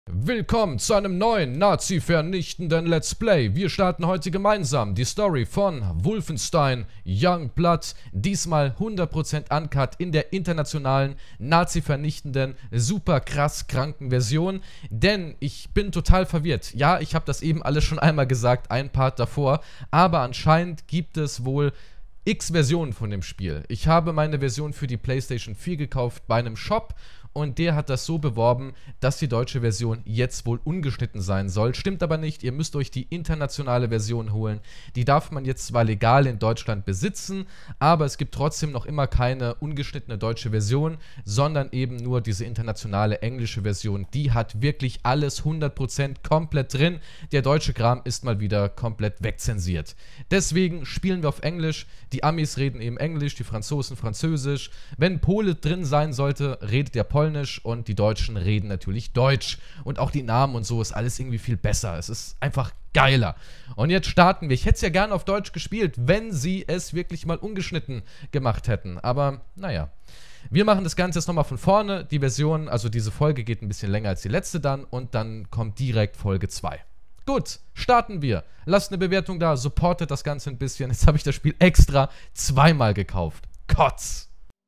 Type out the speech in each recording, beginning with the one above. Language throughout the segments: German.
Willkommen zu einem neuen Nazi-vernichtenden Let's Play. Wir starten heute gemeinsam die Story von Wolfenstein Youngblood. Diesmal 100% uncut in der internationalen Nazi-vernichtenden, super krass kranken Version. Denn ich bin total verwirrt. Ja, ich habe das eben alles schon einmal gesagt, ein Part davor. Aber anscheinend gibt es wohl x Versionen von dem Spiel. Ich habe meine Version für die PlayStation 4 gekauft bei einem Shop. Und der hat das so beworben, dass die deutsche Version jetzt wohl ungeschnitten sein soll. Stimmt aber nicht, ihr müsst euch die internationale Version holen. Die darf man jetzt zwar legal in Deutschland besitzen, aber es gibt trotzdem noch immer keine ungeschnittene deutsche Version, sondern eben nur diese internationale englische Version. Die hat wirklich alles 100% komplett drin. Der deutsche Kram ist mal wieder komplett wegzensiert. Deswegen spielen wir auf Englisch. Die Amis reden eben Englisch, die Franzosen Französisch. Wenn Pole drin sein sollte, redet der Polnisch und die Deutschen reden natürlich Deutsch. Und auch die Namen und so ist alles irgendwie viel besser. Es ist einfach geiler. Und jetzt starten wir. Ich hätte es ja gerne auf Deutsch gespielt, wenn sie es wirklich mal ungeschnitten gemacht hätten. Aber naja. Wir machen das Ganze jetzt nochmal von vorne. Die Version, also diese Folge geht ein bisschen länger als die letzte dann. Und dann kommt direkt Folge 2. Gut, starten wir. Lasst eine Bewertung da, supportet das Ganze ein bisschen. Jetzt habe ich das Spiel extra zweimal gekauft. Kotz!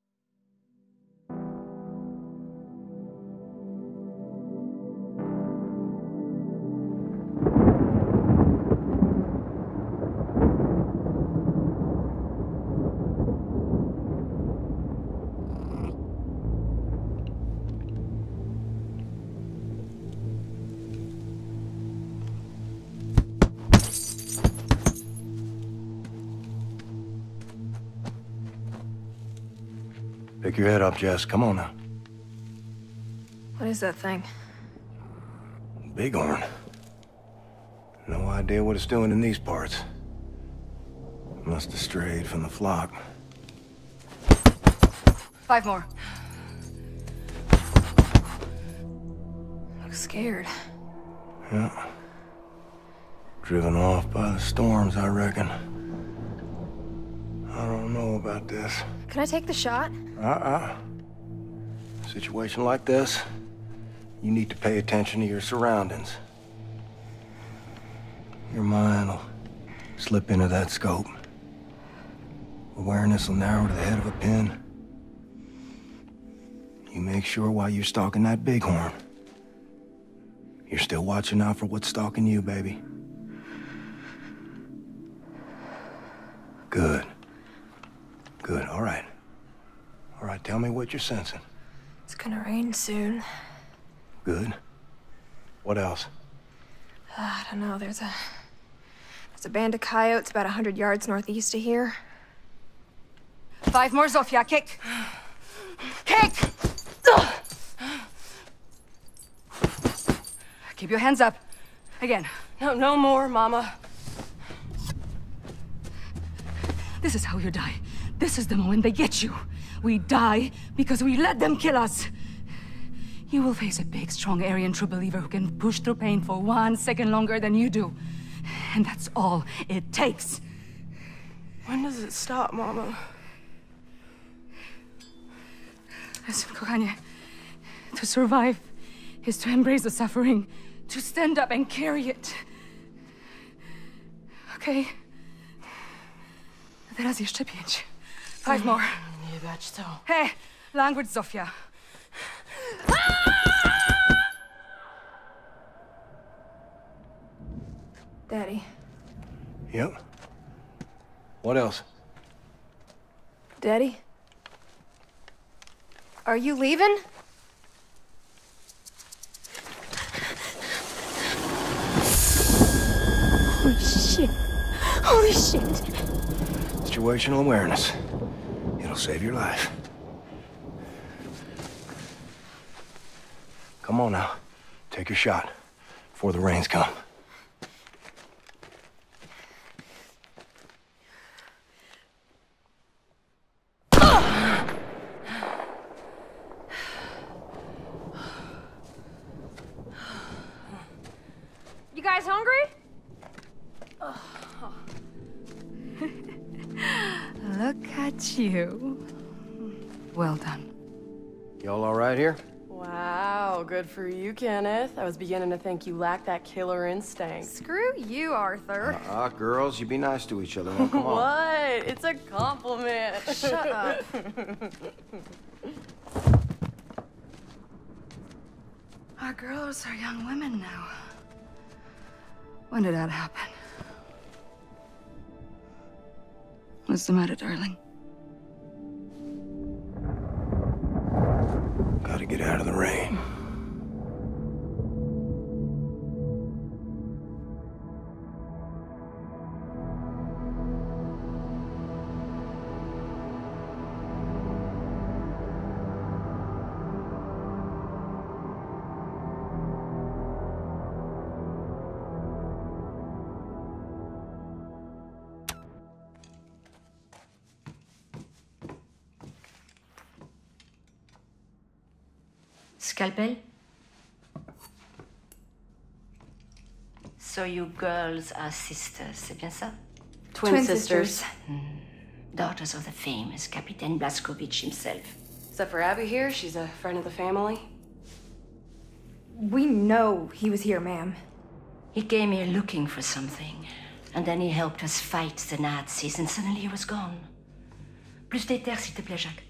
Pick your head up, Jess. Come on now. What is that thing? Bighorn. No idea what it's doing in these parts. Must have strayed from the flock. 5 more. Looks scared. Yeah. Driven off by the storms, I reckon. I don't know about this. Can I take the shot? Situation like this, you need to pay attention to your surroundings. Your mind will slip into that scope. Awareness will narrow to the head of a pin. You make sure while you're stalking that bighorn, you're still watching out for what's stalking you, baby. Good. Good, all right. All right, tell me what you're sensing. It's gonna rain soon. Good. What else? I don't know, there's a band of coyotes about 100 yards northeast of here. 5 more, Zofia, kick! Kick! Keep your hands up. Again. No more, Mama. This is how you die. This is the moment they get you. We die because we let them kill us. You will face a big, strong Aryan true believer who can push through pain for 1 second longer than you do. And that's all it takes. When does it stop, Mama? Listen, kochanie, to survive is to embrace the suffering, to stand up and carry it. Okay? Teraz jeszcze 5. 5 more. Nie bać to. Hey, language, Zofia. Daddy. Yep. What else? Daddy? Are you leaving? Holy shit. Holy shit. Situational awareness. It'll save your life. Come on now. Take your shot before the rains come. You guys hungry? Look at you. Well done. Y'all all right here? Wow. Wow, good for you, Kenneth. I was beginning to think you lacked that killer instinct. Screw you, Arthur. Girls, you be nice to each other. Now, come on. What? It's a compliment. Shut up. Our girls are young women now. When did that happen? What's the matter, darling? Gotta get out of the rain. Scalpel? So you girls are sisters, c'est bien ça? Twin sisters. Daughters of the famous Captain Blazkowicz himself. Except for Abby here, she's a friend of the family. We know he was here, ma'am. He came here looking for something, and then he helped us fight the Nazis, and suddenly he was gone. Plus d'éther, s'il te plaît, Jacques.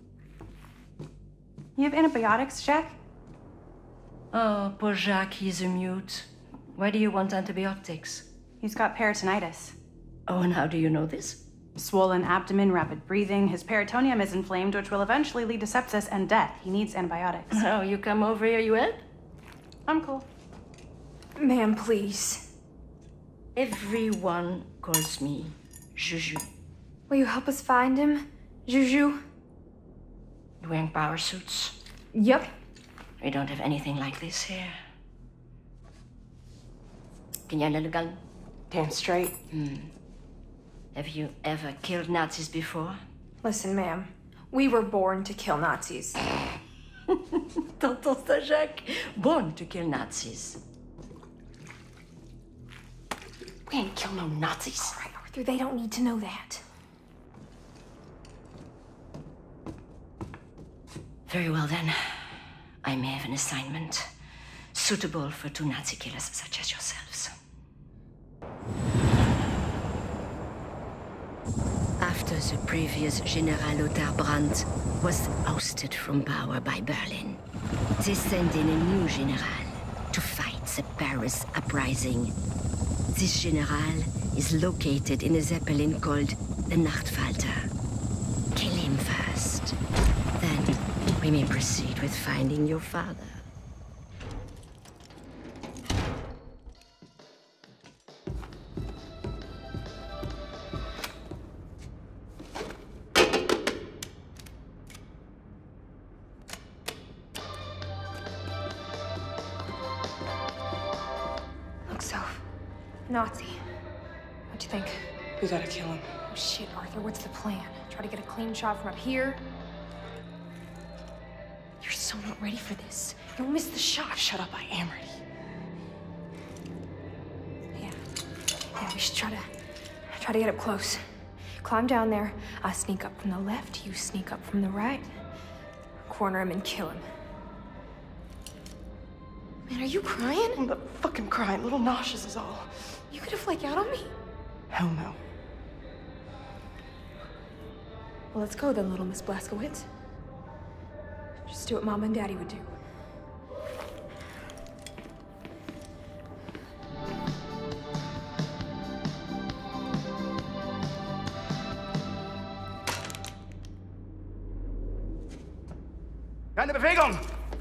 You have antibiotics, Jack? Oh, poor Jacques, he's a mute. Why do you want antibiotics? He's got peritonitis. Oh, and how do you know this? Swollen abdomen, rapid breathing. His peritoneum is inflamed, which will eventually lead to sepsis and death. He needs antibiotics. Oh, you come over here, you help? I'm cool. Ma'am, please. Everyone calls me Juju. Will you help us find him, Juju? Wearing power suits? Yep. We don't have anything like this here. Can you handle a gun? Damn straight. Have you ever killed Nazis before? Listen, ma'am. We were born to kill Nazis. T'entends ça, Jacques? Born to kill Nazis. We ain't kill no Nazis. All right, Arthur, they don't need to know that. Very well, then. I may have an assignment suitable for two Nazi killers such as yourselves. After the previous General Lothar Brandt was ousted from power by Berlin, they sent in a new general to fight the Paris uprising. This general is located in a zeppelin called the Nachtfalter. Kill him first. Then we may proceed with finding your father. Look, Soph. Nazi. What'd you think? We gotta kill him. Oh, shit, Arthur. What's the plan? Try to get a clean shot from up here? You're so not ready for this. You'll miss the shot. Shut up, I am ready. Yeah, we should try to get up close. Climb down there. I sneak up from the left, you sneak up from the right. Corner him and kill him. Man, are you crying? I'm not fucking crying. A little nauseous is all. You could have flaked out on me. Hell no. Well, let's go then, little Miss Blazkowicz. Just do what Mom and Daddy would do. Keine Bewegung!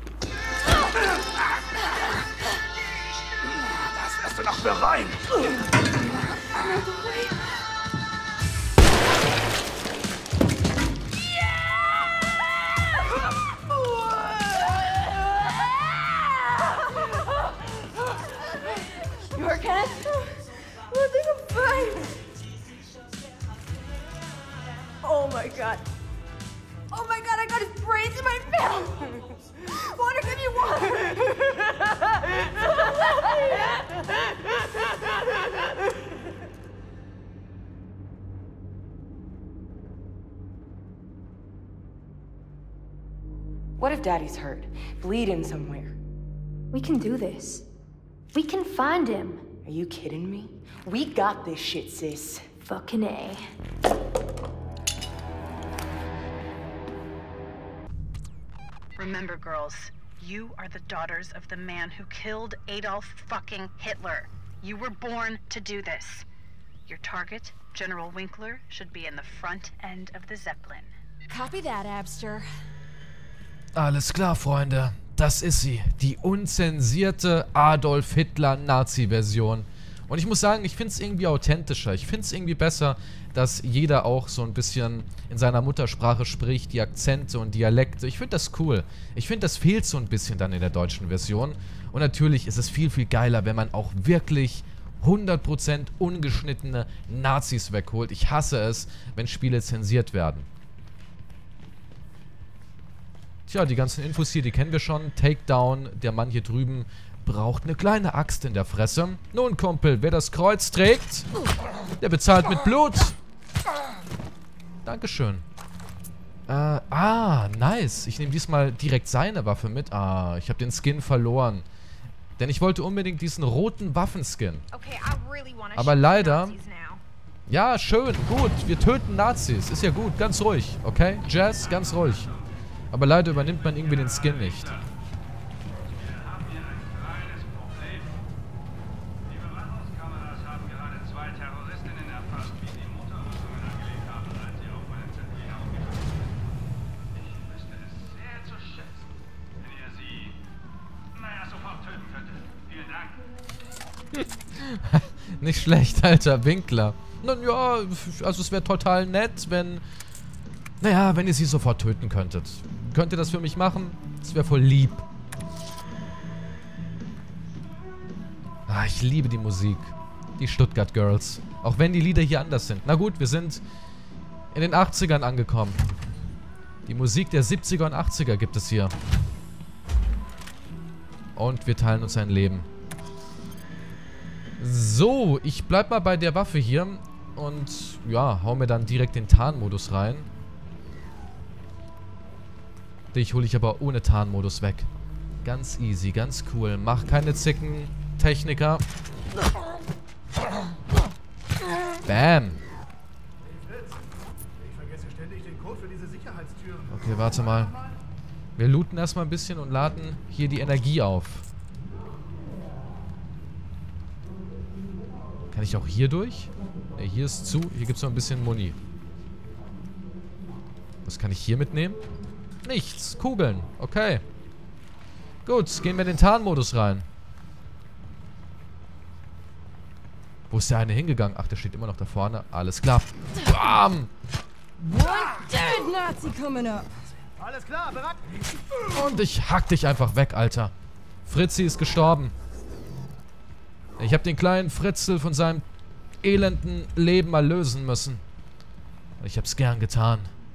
Das wirst du noch bereuen! You hurt, Kenneth? I think I'm fine. Oh my god. Oh my god, I got his brains in my mouth! Water, give me water! What if Daddy's hurt? Bleeding somewhere? We can do this. We can find him. Are you kidding me? We got this shit, sis. Fucking A. Remember, girls, you are the daughters of the man who killed Adolf fucking Hitler. You were born to do this. Your target, General Winkler, should be in the front end of the Zeppelin. Copy that, Abster. Alles klar, Freunde. Das ist sie. Die unzensierte Adolf Hitler-Nazi-Version. Und ich muss sagen, ich finde es irgendwie authentischer. Ich finde es irgendwie besser, dass jeder auch so ein bisschen in seiner Muttersprache spricht, die Akzente und Dialekte. Ich finde das cool. Ich finde, das fehlt so ein bisschen dann in der deutschen Version. Und natürlich ist es viel, viel geiler, wenn man auch wirklich 100% ungeschnittene Nazis wegholt. Ich hasse es, wenn Spiele zensiert werden. Tja, die ganzen Infos hier, die kennen wir schon. Takedown, der Mann hier drüben braucht eine kleine Axt in der Fresse. Nun, Kumpel, wer das Kreuz trägt, der bezahlt mit Blut. Dankeschön. Nice. Ich nehme diesmal direkt seine Waffe mit. Ich habe den Skin verloren. Denn ich wollte unbedingt diesen roten Waffenskin. Aber leider... Ja, schön, gut. Wir töten Nazis. Ist ja gut, ganz ruhig. Okay? Jazz, ganz ruhig. Aber leider übernimmt man irgendwie den Skin nicht. Nicht schlecht, alter Winkler. Nun ja, also es wäre total nett, wenn... Naja, wenn ihr sie sofort töten könntet. Könnt ihr das für mich machen? Das wäre voll lieb. Ich liebe die Musik. Die Stuttgart Girls. Auch wenn die Lieder hier anders sind. Na gut, wir sind in den 80ern angekommen. Die Musik der 70er und 80er gibt es hier. Und wir teilen uns ein Leben. So, ich bleib mal bei der Waffe hier. Und ja, hau mir dann direkt den Tarnmodus rein. Dich hole ich aber ohne Tarnmodus weg. Ganz easy, ganz cool. Mach keine Zicken, Techniker. Bam. Okay, warte mal. Wir looten erstmal ein bisschen und laden hier die Energie auf. Kann ich auch hier durch? Ne, hier ist zu. Hier gibt es noch ein bisschen Muni. Was kann ich hier mitnehmen? Nichts. Kugeln. Okay. Gut, gehen wir in den Tarnmodus rein. Wo ist der eine hingegangen? Ach, der steht immer noch da vorne. Alles klar. Bam! Alles klar, bereit? Und ich hack dich einfach weg, Alter. Fritzi ist gestorben. Ich habe den kleinen Fritzel von seinem elenden Leben mal lösen müssen. Ich hab's gern getan.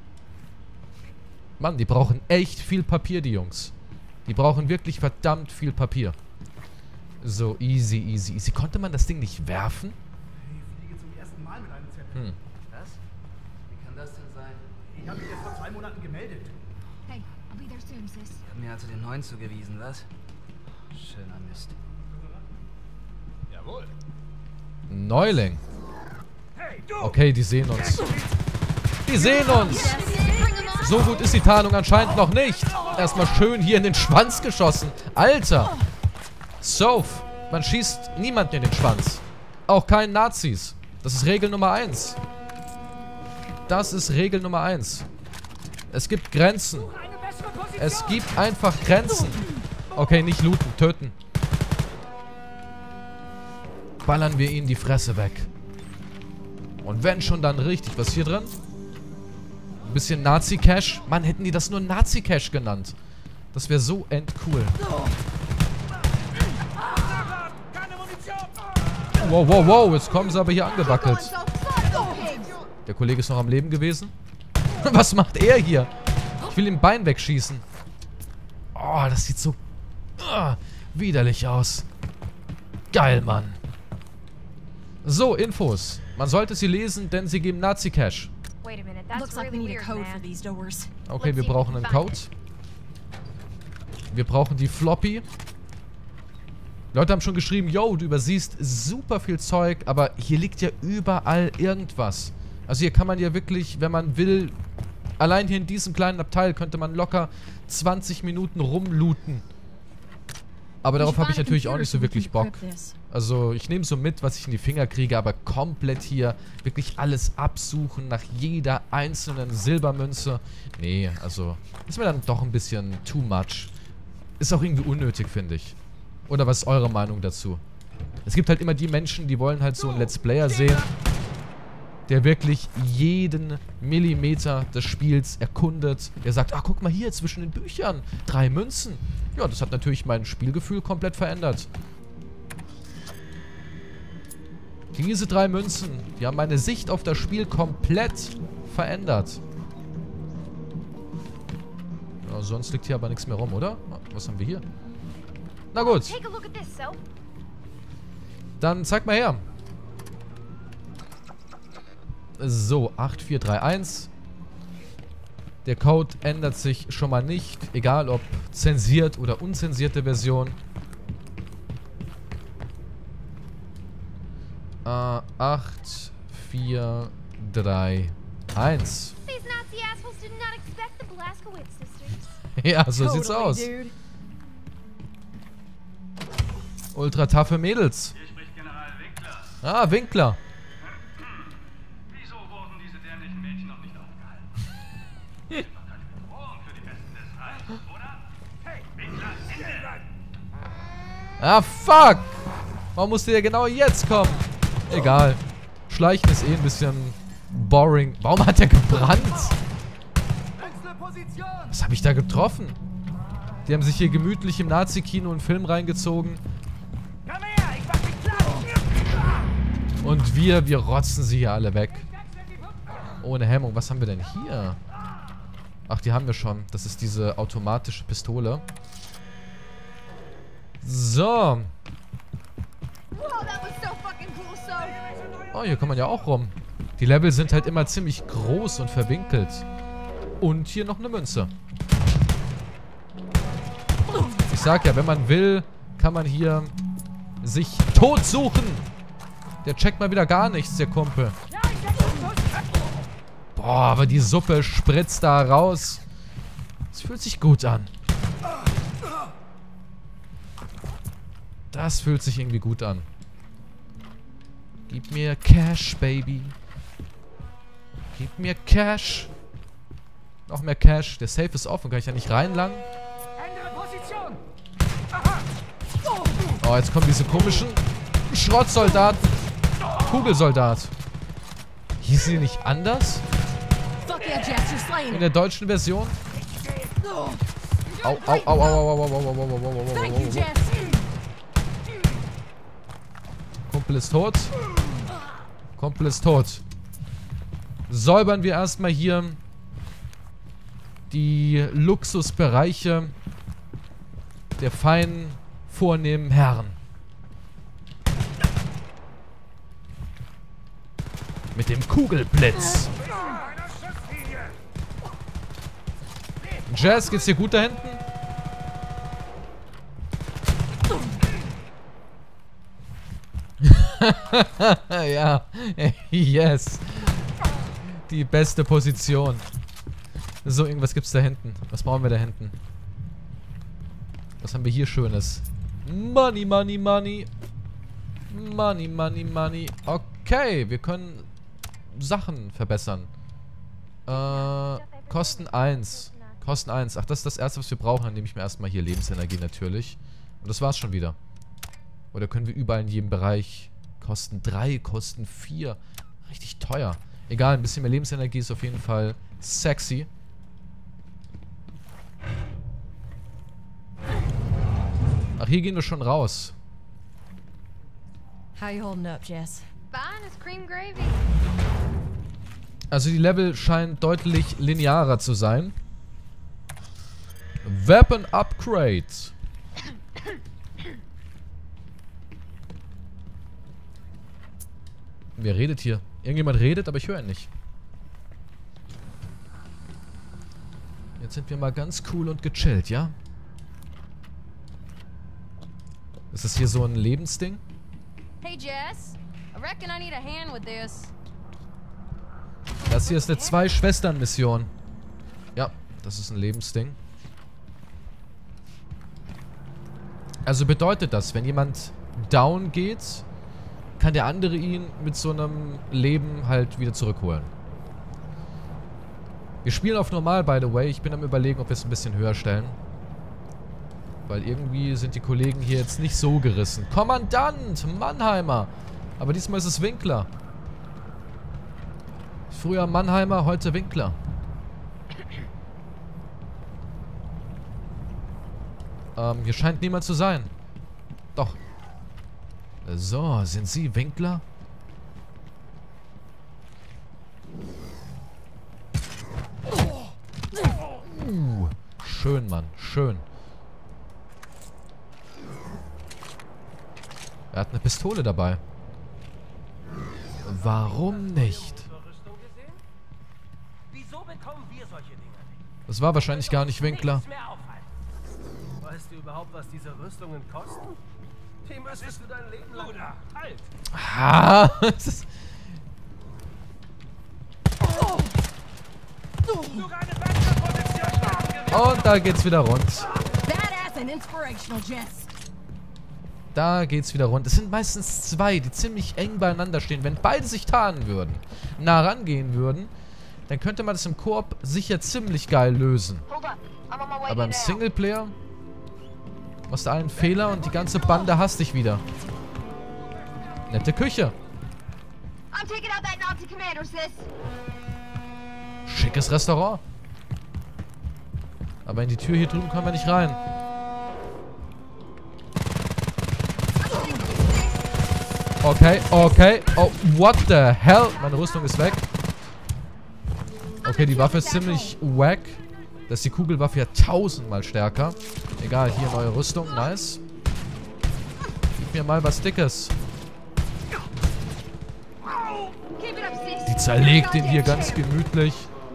Mann, die brauchen echt viel Papier, die Jungs. Die brauchen wirklich verdammt viel Papier. So, easy, easy, easy. Konnte man das Ding nicht werfen? Ich fliege zum ersten Mal mit einem Zeppelin. Was? Wie kann das denn sein? Ich habe mich erst vor 2 Monaten gemeldet. Hey, I'll be there soon, sis. Die haben mir also den neuen zugewiesen, was? Schöner Mist. Jawohl. Neuling. Okay, die sehen uns. Die sehen uns! So gut ist die Tarnung anscheinend noch nicht. Erstmal schön hier in den Schwanz geschossen. Alter! Soph, man schießt niemanden in den Schwanz. Auch keinen Nazis. Das ist Regel Nummer 1. Das ist Regel Nummer 1. Es gibt Grenzen. Es gibt einfach Grenzen. Okay, nicht looten, töten. Ballern wir ihnen die Fresse weg. Und wenn schon, dann richtig. Was ist hier drin? Ein bisschen Nazi-Cash. Mann, hätten die das nur Nazi-Cash genannt. Das wäre so endcool. Wow, wow, wow. Jetzt kommen sie aber hier angewackelt. Der Kollege ist noch am Leben gewesen. Was macht er hier? Ich will ihm Bein wegschießen. Oh, das sieht so widerlich aus. Geil, Mann. So, Infos. Man sollte sie lesen, denn sie geben Nazi-Cash. Looks like we need a code for these doors. Okay, wir brauchen einen Code. Wir brauchen die Floppy. Leute haben schon geschrieben, yo, du übersiehst super viel Zeug, aber hier liegt ja überall irgendwas. Also hier kann man ja wirklich, wenn man will, allein hier in diesem kleinen Abteil könnte man locker 20 Minuten rumlooten. Aber darauf habe ich natürlich auch nicht so wirklich Bock. Also ich nehme so mit, was ich in die Finger kriege, aber komplett hier wirklich alles absuchen nach jeder einzelnen Silbermünze. Nee, also ist mir dann doch ein bisschen too much. Ist auch irgendwie unnötig, finde ich. Oder was ist eure Meinung dazu? Es gibt halt immer die Menschen, die wollen halt so einen Let's Player sehen, der wirklich jeden Millimeter des Spiels erkundet. Der sagt, ach, guck mal hier, zwischen den Büchern, 3 Münzen. Ja, das hat natürlich mein Spielgefühl komplett verändert. Diese 3 Münzen, die haben meine Sicht auf das Spiel komplett verändert. Ja, sonst liegt hier aber nichts mehr rum, oder? Was haben wir hier? Na gut. Dann zeig mal her. So, 8431. Der Code ändert sich schon mal nicht. Egal ob zensiert oder unzensierte Version. 8431. Ja, so sieht's aus. Ultra taffe Mädels. Hier spricht General Winkler. Ah, Winkler. Wieso wurden diese dämlichen Mädchen noch nicht aufgehalten? Das ist doch keine Bedrohung für die Besten des Reichs, oder? Hey, Winkler, Ende! Ah, fuck! Warum musste der genau jetzt kommen? Egal. Schleichen ist eh ein bisschen boring. Warum hat er gebrannt? Was habe ich da getroffen? Die haben sich hier gemütlich im Nazi-Kino einen Film reingezogen. Und wir rotzen sie hier alle weg. Ohne Hemmung. Was haben wir denn hier? Ach, die haben wir schon. Das ist diese automatische Pistole. So. Oh, hier kann man ja auch rum. Die Level sind halt immer ziemlich groß und verwinkelt. Und hier noch eine Münze. Ich sag ja, wenn man will, kann man hier sich tot suchen. Der checkt mal wieder gar nichts, der Kumpel. Boah, aber die Suppe spritzt da raus. Das fühlt sich gut an. Das fühlt sich irgendwie gut an. Gib mir Cash, Baby. Gib mir Cash. Noch mehr Cash. Der Safe ist offen. Kann ich ja nicht reinlangen. Oh, jetzt kommen diese komischen Schrottsoldaten. Kugelsoldat. Hießen die nicht anders? In der deutschen Version? Au, au, au, au, au, au, au, au, au, au, au. Kumpel ist tot. Kumpel ist tot. Säubern wir erstmal hier die Luxusbereiche der feinen, vornehmen Herren. Mit dem Kugelblitz. Jazz, geht's dir gut da hinten? Ja, yes. Die beste Position. So, irgendwas gibt's da hinten. Was brauchen wir da hinten? Was haben wir hier Schönes? Money, money, money. Money, money, money. Okay, wir können Sachen verbessern. Kosten 1. Kosten 1. Ach, das ist das erste, was wir brauchen. Dann nehme ich mir erstmal hier Lebensenergie natürlich. Und das war's schon wieder. Oder können wir überall in jedem Bereich... Kosten 3, Kosten 4. Richtig teuer. Egal, ein bisschen mehr Lebensenergie ist auf jeden Fall sexy. Ach, hier gehen wir schon raus. How you holding up, Jess? Fine as cream gravy. Also die Level scheinen deutlich linearer zu sein. Weapon Upgrade. Wer redet hier? Irgendjemand redet, aber ich höre ihn nicht. Jetzt sind wir mal ganz cool und gechillt, ja? Ist das hier so ein Lebensding? Hey Jess, I reckon I need a hand with this. Das hier ist eine Zwei-Schwestern-Mission. Ja, das ist ein Lebensding. Also bedeutet das, wenn jemand down geht, kann der andere ihn mit so einem Leben halt wieder zurückholen. Wir spielen auf normal, by the way. Ich bin am Überlegen, ob wir es ein bisschen höher stellen. Weil irgendwie sind die Kollegen hier jetzt nicht so gerissen. Kommandant Mannheimer. Aber diesmal ist es Winkler. Früher Mannheimer, heute Winkler. Hier scheint niemand zu sein. Doch. So, sind Sie Winkler? Schön, Mann. Schön. Er hat eine Pistole dabei. Warum nicht? Das war wahrscheinlich gar nicht Winkler. Weißt du überhaupt, was diese Rüstungen kosten? Die müsstest du dein Leben lang... Halt! Ah, und da geht's wieder rund. Da geht's wieder rund. Es sind meistens zwei, die ziemlich eng beieinander stehen. Wenn beide sich tarnen würden, nah rangehen würden, dann könnte man das im Koop sicher ziemlich geil lösen. Aber im Singleplayer machst du einen Fehler und die ganze Bande hasst dich wieder. Nette Küche. Schickes Restaurant. Aber in die Tür hier drüben kommen wir nicht rein. Okay, okay. Oh, what the hell? Meine Rüstung ist weg. Okay, die Waffe ist ziemlich wack. Das ist die Kugelwaffe ja 1000-mal stärker. Egal, hier neue Rüstung. Nice. Gib mir mal was Dickes. Die zerlegt den hier ganz gemütlich.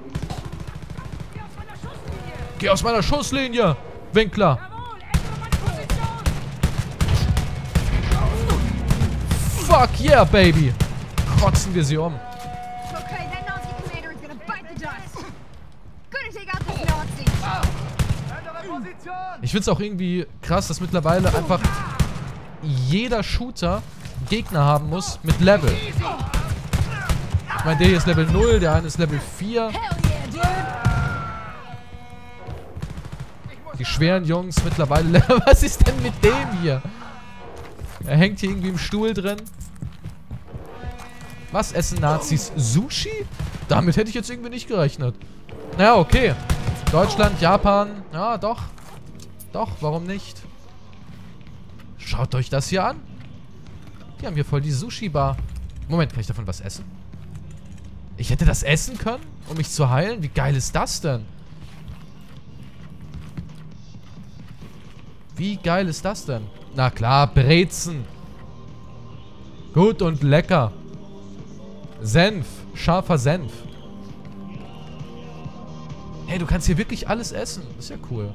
Geh aus meiner Schusslinie, Winkler. Fuck yeah, baby. Kotzen wir sie um. Ich find's auch irgendwie krass, dass mittlerweile einfach jeder Shooter Gegner haben muss mit Level. Ich meine, der hier ist Level 0, der eine ist Level 4. Die schweren Jungs mittlerweile... Was ist denn mit dem hier? Er hängt hier irgendwie im Stuhl drin. Was essen Nazis? Sushi? Damit hätte ich jetzt irgendwie nicht gerechnet. Naja, okay. Deutschland, Japan. Ja, doch. Doch, warum nicht? Schaut euch das hier an. Die haben hier voll die Sushi-Bar. Moment, kann ich davon was essen? Ich hätte das essen können, um mich zu heilen? Wie geil ist das denn? Wie geil ist das denn? Na klar, Brezen. Gut und lecker. Senf. Scharfer Senf. Hey, du kannst hier wirklich alles essen. Das ist ja cool.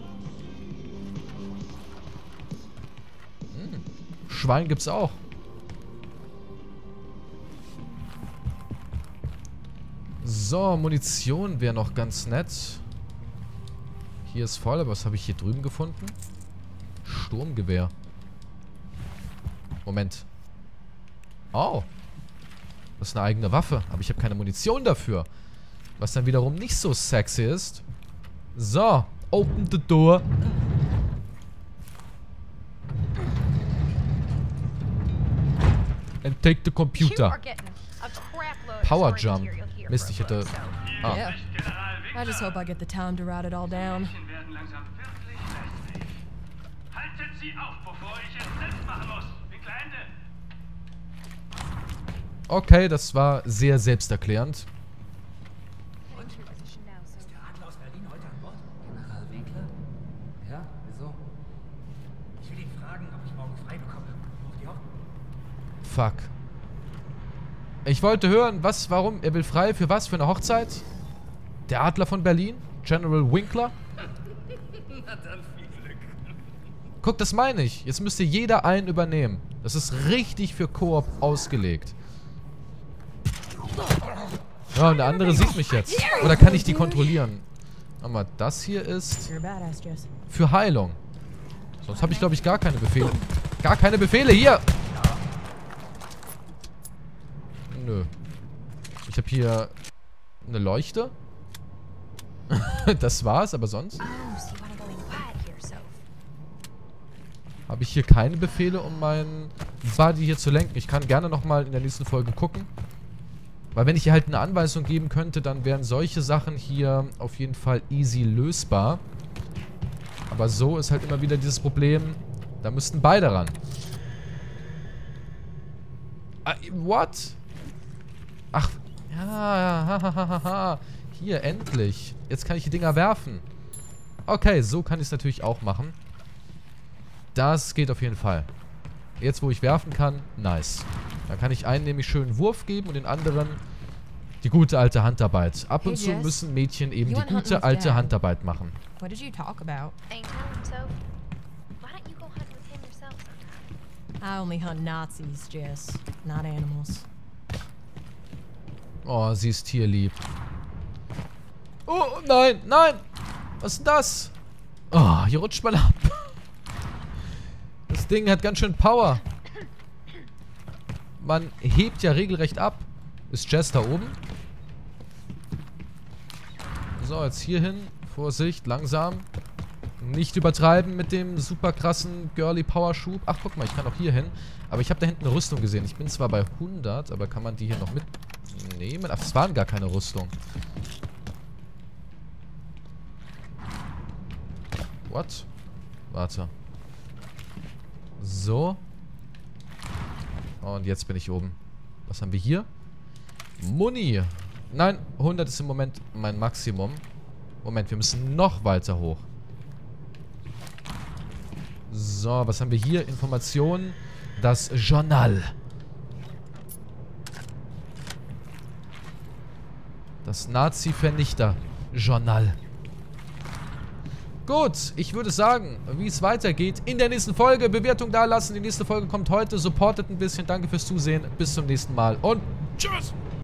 Schwein gibt's auch. So, Munition wäre noch ganz nett. Hier ist voll, aber was habe ich hier drüben gefunden? Sturmgewehr. Moment. Oh. Das ist eine eigene Waffe. Aber ich habe keine Munition dafür. Was dann wiederum nicht so sexy ist. So. Open the door. And take the computer. Power Jump. Mist, ich hätte... Ah. Yeah. I just hope I get the time to write it all down. Haltet sie auf, bevor ich es selbst machen muss. Winkler, Ende. Okay, das war sehr selbsterklärend. Ist der Adler aus Berlin heute an Bord? General Winkler? Ja, wieso? Ich will ihn fragen, ob ich morgen frei bekomme. Auf die Hoffnung. Fuck. Ich wollte hören, was, warum, er will frei, für was, für eine Hochzeit? Der Adler von Berlin? General Winkler? Na dann viel Glück. Guck, das meine ich. Jetzt müsste jeder einen übernehmen. Das ist richtig für Koop ausgelegt. Ja, und der andere sieht mich jetzt. Oder kann ich die kontrollieren? Aber das hier ist für Heilung. Sonst habe ich, glaube ich, gar keine Befehle. Gar keine Befehle hier! Nö. Ich habe hier eine Leuchte. Das war's, aber sonst habe ich hier keine Befehle, um meinen Buddy hier zu lenken. Ich kann gerne nochmal in der nächsten Folge gucken. Weil wenn ich hier halt eine Anweisung geben könnte, dann wären solche Sachen hier auf jeden Fall easy lösbar. Aber so ist halt immer wieder dieses Problem, da müssten beide ran. What? Ach, ja, hier, endlich. Jetzt kann ich die Dinger werfen. Okay, so kann ich es natürlich auch machen. Das geht auf jeden Fall. Jetzt, wo ich werfen kann, nice. Dann kann ich einen nämlich schönen Wurf geben und den anderen die gute alte Handarbeit. Ab und zu müssen Mädchen eben die gute alte Handarbeit machen. What did you talk about? Ain't telling him so. Why don't you go hunt with him yourself sometime? I only hunt Nazis, Jess, not animals. Oh, sie ist tierlieb. Oh, nein, nein! Was ist denn das? Oh, hier rutscht man ab. Das Ding hat ganz schön Power. Man hebt ja regelrecht ab. Ist Jess da oben? So, jetzt hier hin. Vorsicht, langsam. Nicht übertreiben mit dem super krassen Girly Power Schub. Ach, guck mal, ich kann auch hier hin. Aber ich habe da hinten eine Rüstung gesehen. Ich bin zwar bei 100, aber kann man die hier noch mitnehmen? Ach, es waren gar keine Rüstung. What? Warte. So. Und jetzt bin ich oben. Was haben wir hier? Muni. Nein, 100 ist im Moment mein Maximum. Moment, wir müssen noch weiter hoch. So, was haben wir hier? Informationen. Das Journal. Das Nazi-Vernichter-Journal. Gut, ich würde sagen, wie es weitergeht in der nächsten Folge. Bewertung da lassen. Die nächste Folge kommt heute. Supportet ein bisschen. Danke fürs Zusehen. Bis zum nächsten Mal und tschüss.